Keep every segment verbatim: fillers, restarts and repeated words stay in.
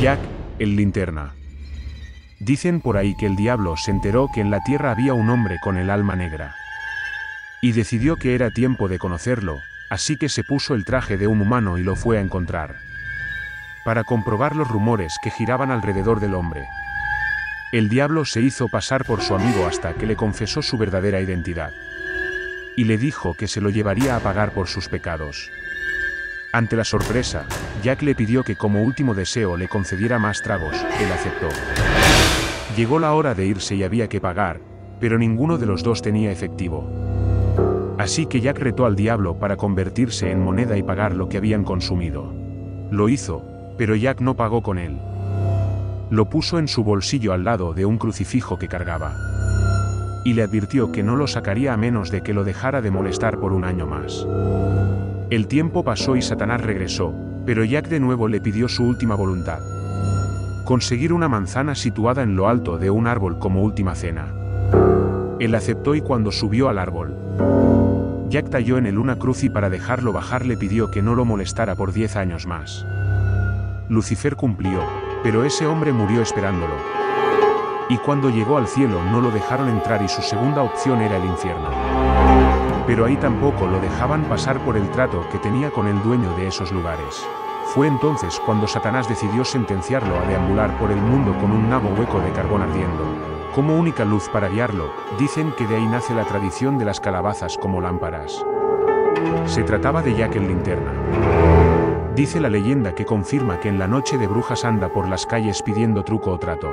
Jack, el linterna. Dicen por ahí que el diablo se enteró que en la tierra había un hombre con el alma negra. Y decidió que era tiempo de conocerlo, así que se puso el traje de un humano y lo fue a encontrar. Para comprobar los rumores que giraban alrededor del hombre. El diablo se hizo pasar por su amigo hasta que le confesó su verdadera identidad. Y le dijo que se lo llevaría a pagar por sus pecados. Ante la sorpresa, Jack le pidió que como último deseo le concediera más tragos. Él aceptó. Llegó la hora de irse y había que pagar, pero ninguno de los dos tenía efectivo. Así que Jack retó al diablo para convertirse en moneda y pagar lo que habían consumido. Lo hizo, pero Jack no pagó con él. Lo puso en su bolsillo al lado de un crucifijo que cargaba. Y le advirtió que no lo sacaría a menos de que lo dejara de molestar por un año más. El tiempo pasó y Satanás regresó, pero Jack de nuevo le pidió su última voluntad. Conseguir una manzana situada en lo alto de un árbol como última cena. Él aceptó y cuando subió al árbol, Jack talló en él una cruz y para dejarlo bajar le pidió que no lo molestara por diez años más. Lucifer cumplió, pero ese hombre murió esperándolo. Y cuando llegó al cielo no lo dejaron entrar y su segunda opción era el infierno. Pero ahí tampoco lo dejaban pasar por el trato que tenía con el dueño de esos lugares. Fue entonces cuando Satanás decidió sentenciarlo a deambular por el mundo con un nabo hueco de carbón ardiendo. Como única luz para guiarlo, dicen que de ahí nace la tradición de las calabazas como lámparas. Se trataba de Jack el linterna. Dice la leyenda que confirma que en la noche de brujas anda por las calles pidiendo truco o trato.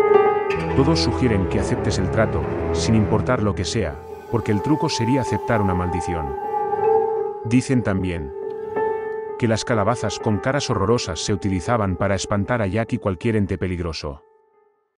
Todos sugieren que aceptes el trato, sin importar lo que sea, porque el truco sería aceptar una maldición. Dicen también que las calabazas con caras horrorosas se utilizaban para espantar a Jack y cualquier ente peligroso.